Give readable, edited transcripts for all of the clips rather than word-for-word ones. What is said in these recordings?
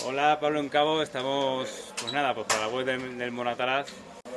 Hola, Pablo en Cabo, estamos, pues nada, pues para la web del Moratalaz,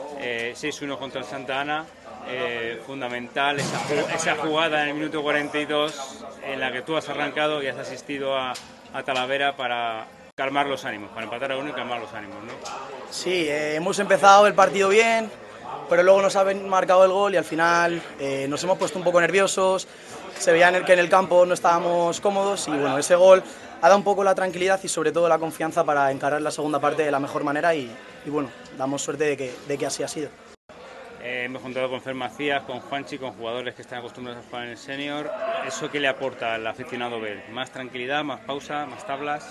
6-1 contra el Santa Ana, fundamental esa jugada en el minuto 42 en la que tú has arrancado y has asistido a Talavera para calmar los ánimos, para empatar a uno y calmar los ánimos, ¿no? Sí, hemos empezado el partido bien, pero luego nos han marcado el gol y al final nos hemos puesto un poco nerviosos, se veía que en el campo no estábamos cómodos y bueno, ese gol ha dado un poco la tranquilidad y sobre todo la confianza para encarar la segunda parte de la mejor manera y bueno, damos suerte de que así ha sido. Hemos contado con Fer Macías, con Juanchi, con jugadores que están acostumbrados a jugar en el senior. ¿Eso qué le aporta al aficionado Bel? ¿Más tranquilidad, más pausa, más tablas?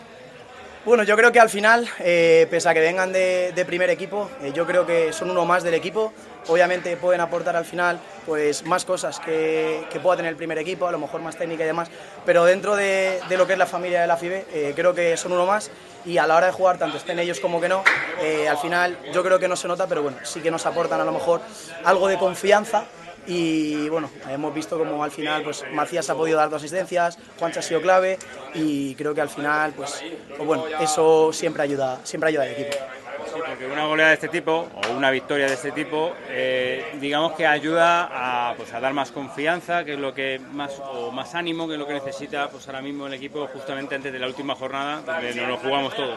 Bueno, yo creo que al final, pese a que vengan de primer equipo, yo creo que son uno más del equipo. Obviamente pueden aportar al final pues más cosas que pueda tener el primer equipo, a lo mejor más técnica y demás, pero dentro de lo que es la familia de la FIBE, creo que son uno más y a la hora de jugar, tanto estén ellos como que no, al final yo creo que no se nota, pero bueno, sí que nos aportan a lo mejor algo de confianza. Y bueno, hemos visto como al final pues Macías ha podido dar 2 asistencias, Juancha ha sido clave y creo que al final pues bueno, eso siempre ayuda al equipo. Sí, porque una goleada de este tipo o una victoria de este tipo, digamos que ayuda pues a dar más confianza, que es lo que más ánimo, que es lo que necesita pues ahora mismo el equipo justamente antes de la última jornada, donde nos lo jugamos todo.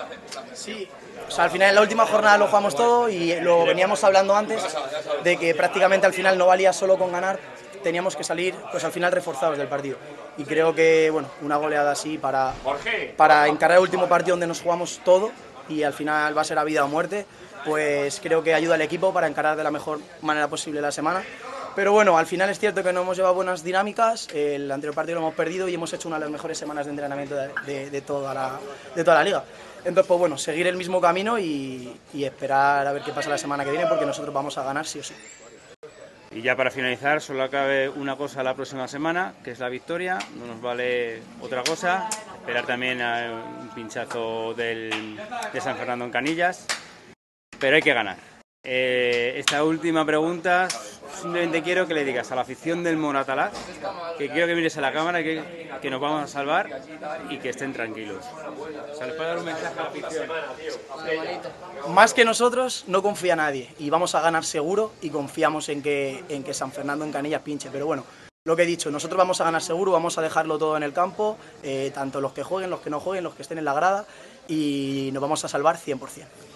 Sí, o sea, al final en la última jornada lo jugamos todo y lo veníamos hablando antes de que prácticamente al final no valía solo con ganar, teníamos que salir pues al final reforzados del partido. Y creo que bueno, una goleada así para encarar el último partido donde nos jugamos todo y al final va a ser a vida o muerte, pues creo que ayuda al equipo para encarar de la mejor manera posible la semana. Pero bueno, al final es cierto que no hemos llevado buenas dinámicas, el anterior partido lo hemos perdido y hemos hecho una de las mejores semanas de entrenamiento de toda la liga. Entonces, pues bueno, seguir el mismo camino y esperar a ver qué pasa la semana que viene porque nosotros vamos a ganar sí o sí. Y ya para finalizar, solo cabe una cosa la próxima semana, que es la victoria, no nos vale otra cosa, esperar también a un pinchazo de San Fernando en Canillas, pero hay que ganar. Esta última pregunta, simplemente quiero que le digas a la afición del Moratalaz, que quiero que mires a la cámara, que nos vamos a salvar y que estén tranquilos. O sea, les puedo dar un mensaje a la afición. Más que nosotros, no confía nadie y vamos a ganar seguro y confiamos en que San Fernando en Canillas pinche, pero bueno, lo que he dicho, nosotros vamos a ganar seguro, vamos a dejarlo todo en el campo, tanto los que jueguen, los que no jueguen, los que estén en la grada y nos vamos a salvar 100%.